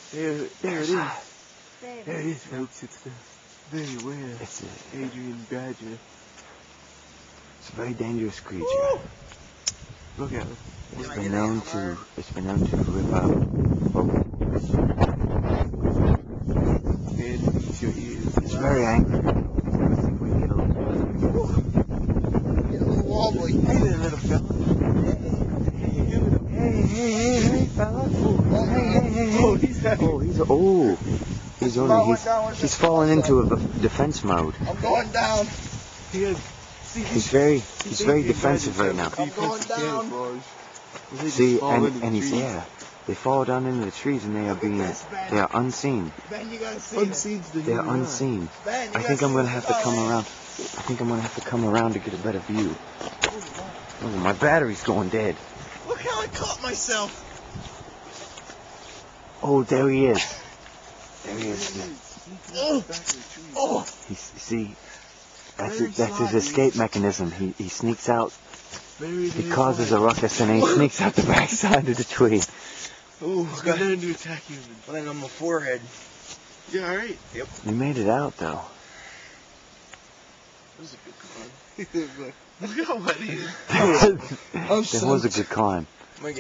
There it is. There it is, folks. It's the very rare Adrian Badger. It's a very dangerous creature. Woo! Look at him. It's been known to rip out And eat your ears. It's very angry. I think we can get a little Get a little wobbly. Hey there, little fella. Hey, fella. Oh, he's He's fallen into a defense mode. I'm going down. He's very defensive right now. I'm going down. See, and he's they fall down into the trees and they are unseen. Ben, you gotta see They are unseen. Ben, I think I'm gonna have to come around. I think I'm gonna have to come around to get a better view. Oh, my battery's going dead. Look how I caught myself. Oh, there he is. There he is. Oh. See, that's his escape mechanism. He sneaks out. He causes a ruckus and he sneaks out the backside of the tree. Oh, he's gonna learn to attack humans. Landing on my forehead. You alright? Yep. He made it out though. That was a good climb. Look how wet he is. That was a good climb.